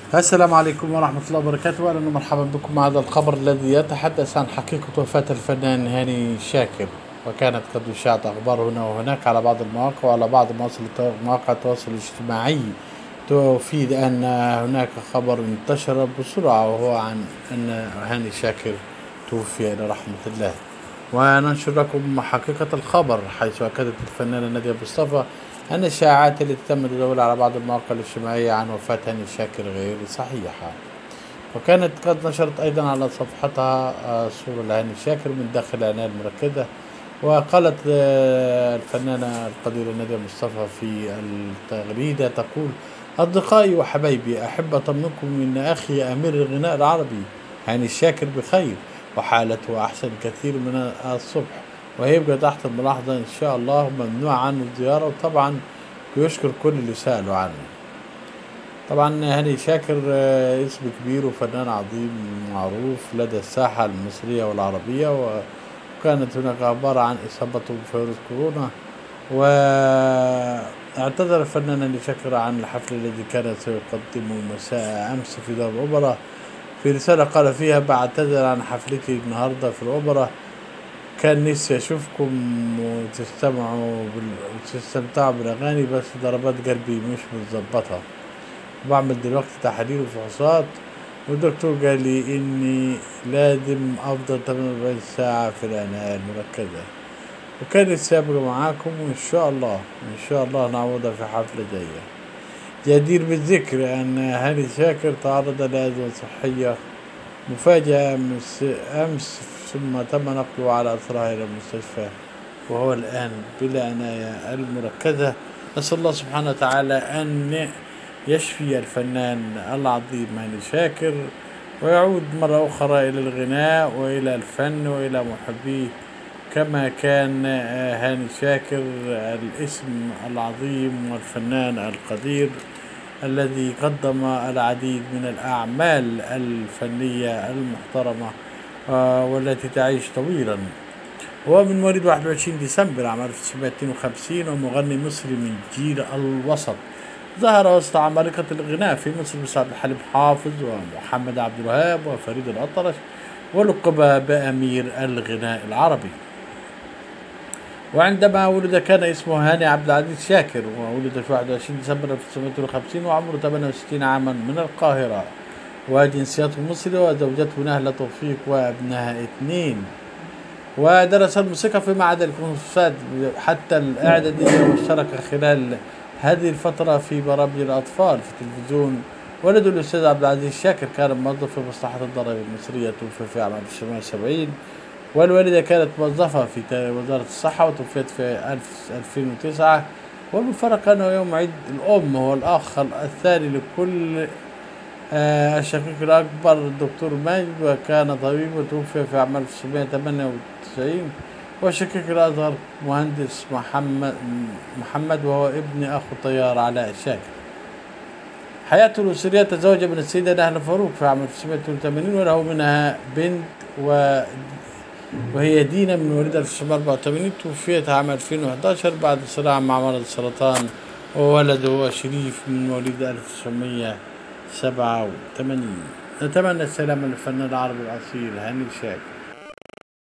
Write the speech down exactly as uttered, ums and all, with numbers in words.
السلام عليكم ورحمة الله وبركاته، أهلا ومرحبا بكم مع هذا الخبر الذي يتحدث عن حقيقة وفاة الفنان هاني شاكر. وكانت قد أشاعت أخبار هنا وهناك على بعض المواقع وعلى بعض مواقع التواصل الاجتماعي تفيد أن هناك خبر انتشر بسرعة، وهو عن أن هاني شاكر توفي إلى رحمة الله. وننشر لكم حقيقة الخبر، حيث أكدت الفنانة نادية مصطفى أن الشائعات التي تم تداولها على بعض المواقع الاجتماعية عن وفاة هاني شاكر غير صحيحة. وكانت قد نشرت أيضا على صفحتها صورة لهاني شاكر من داخل العناية المركزة. وقالت الفنانة القديرة نادية مصطفى في التغريدة تقول: أصدقائي وحبايبي، أحب أطمنكم أن أخي أمير الغناء العربي هاني شاكر بخير، وحالته أحسن كثير من الصبح، وهيبقى تحت الملاحظة إن شاء الله، ممنوع عنه الزيارة. وطبعا يشكر كل اللي سألوا عنه. طبعا هاني شاكر اسم كبير وفنان عظيم معروف لدى الساحة المصرية والعربية، وكانت هناك أخبار عن إصابته بفيروس كورونا. واعتذر الفنان هاني شاكر عن الحفل الذي كان سيقدمه مساء أمس في دار الأوبرا. في رسالة قال فيها: بعتذر عن حفلتي النهاردة في الأوبرا، كان نفسي أشوفكم وتستمعوا بال... وتستمتعوا بالأغاني، بس ضربات قلبي مش متظبطة، بعمل دلوقتي تحاليل وفحوصات، والدكتور قال لي إني لازم أفضل ثمانية وأربعين ساعة في العناية المركزة، وكان نفسي أبقى معاكم، وإن شاء الله إن شاء الله نعوضها في حفلة جاية. جدير بالذكر أن هاني شاكر تعرض لأزمة صحية مفاجئة أمس، ثم تم نقله على أثرها إلى المستشفى، وهو الآن بالعناية المركزة. نسأل الله سبحانه وتعالى أن يشفي الفنان العظيم هاني شاكر، ويعود مرة أخرى إلى الغناء وإلى الفن وإلى محبيه، كما كان هاني شاكر الاسم العظيم والفنان القدير الذي قدم العديد من الأعمال الفنية المحترمة والتي تعيش طويلا. هو من مواليد واحد وعشرين ديسمبر عام ألف وتسعمائة واثنين وخمسين، ومغني مصري من جيل الوسط. ظهر وسط عمالقة الغناء في مصر مثل عبد الحليم حافظ ومحمد عبد الوهاب وفريد الأطرش، ولقب بأمير الغناء العربي. وعندما ولد كان اسمه هاني عبد العزيز شاكر، وولد في واحد وعشرين ديسمبر ألف وتسعمائة واثنين وخمسين، وعمره ثمانية وستين عاما، من القاهرة، وجنسيته مصري، وزوجته نهلة توفيق، وابنها اثنين. ودرس الموسيقى في معهد الكونسرفات حتى الإعدادية، واشترك خلال هذه الفترة في برامج الأطفال في التلفزيون. ولد الأستاذ عبد العزيز شاكر كان موظف في مصلحة الضرائب المصرية، توفي في عام ألف وتسعمائة وسبعين. والوالدة كانت موظفة في وزارة الصحة، وتوفيت في ألفين وتسعة. والمفارقة أنه يوم عيد الأم هو الأخ الثاني لكل آه الشقيق الأكبر الدكتور ماجد، وكان طبيب، وتوفي في عام ألف وتسعمائة وثمانية وتسعين. والشقيق الأصغر مهندس محمد محمد وهو ابن أخو الطيار علاء شاكر. حياته الأسرية: تزوج من السيدة نهلة فاروق في عام ألف وتسعمائة واثنين وثمانين، وله منها بنت و وهي دينا من مواليد ألف وتسعمائة وأربعة وثمانين، توفيت عام ألفين وأحد عشر بعد صراع مع مرض السرطان. وولده هو شريف من مواليد ألف وتسعمائة وسبعة وثمانين. نتمنى السلامة للفنان العربي الأصيل هاني شاكر.